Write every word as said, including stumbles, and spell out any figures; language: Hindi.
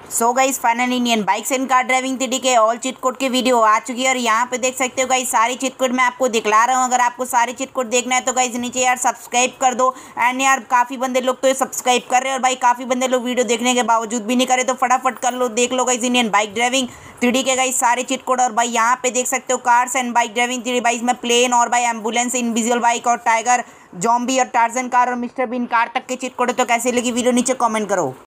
So guys finally Indian bikes and car driving three D के ऑल चीट कोड की वीडियो आ चुकी है और यहाँ पे देख सकते हो गाइस सारी चीट कोड मैं आपको दिखला रहा हूँ। अगर आपको सारी चीट कोड देखना है तो गाइस नीचे यार सब्सक्राइब कर दो। एंड यार काफ़ी बंदे लोग तो सब्सक्राइब कर रहे हैं और भाई काफ़ी बंदे लोग वीडियो देखने के बावजूद भी नहीं करे, तो फटाफट कर लो, देख लो guys Indian bike driving three D के गाइस सारे चीट कोड। और भाई यहाँ पे देख सकते हो cars and bike driving three D bike में प्लेन और भाई एम्बुलेंस, इनविजिबल बाइक और टाइगर, जॉम्बी और टार्जन कार और मिस्टर बीन कार तक के चीट कोड। तो कैसे लगी वीडियो नीचे कमेंट करो।